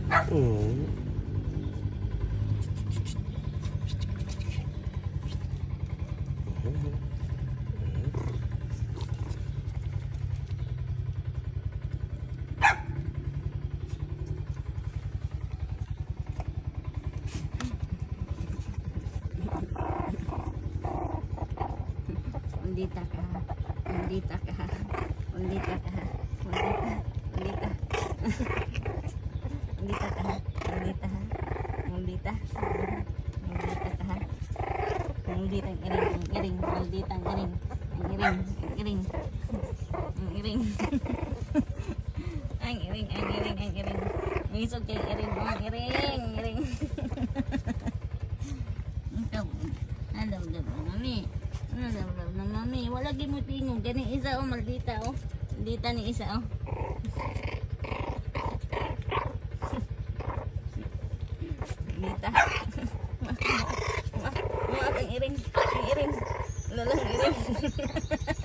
Undita ka. Undita ka. Undita ka. Undita. Undita ka. Undita. Undita. Undita ka. Undita ang iring. Undita ang iring. Ang iring. Ang iring. Ang iring. Misog kay iring. Ang iring. Alam mami. Na mami, wala gi mo tingog gani isa oh, maldita oh. Maldita ni isa oh. Maldita. Ang iring. Lalang iring.